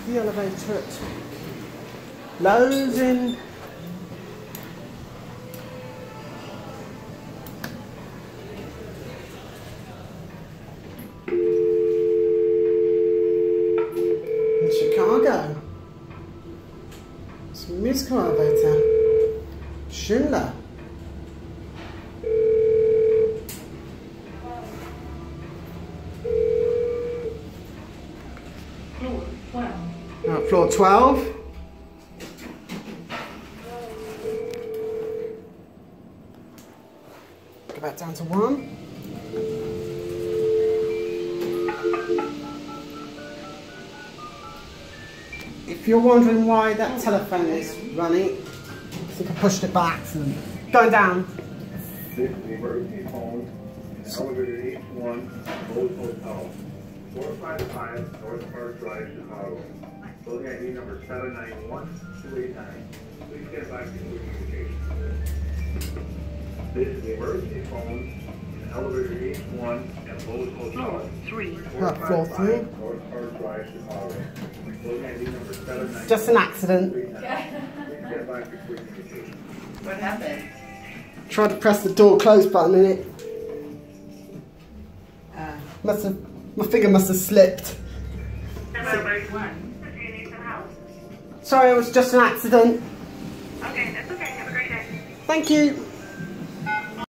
the elevator at Loews in Chicago. It's a musical elevator. Schindler. Floor 12. Floor 12. Go back down to 1. If you're wondering why that telephone is running, I think I pushed it by accident. Going down. This is the emergency phone, elevator H1, Loews Hotel, 455 North Park Drive, Chicago. Building ID number 791289. Please get back to communication. This is the emergency phone, elevator H1 at Loews Hotel. Floor 3. Floor 3. North Park Drive, Chicago. Building ID number 791289. Just an accident. Please get back to communication. What happened? Tried to press the door close button in it. My finger must have slipped. Sorry, it was just an accident. Okay, that's okay. Have a great day. Thank you.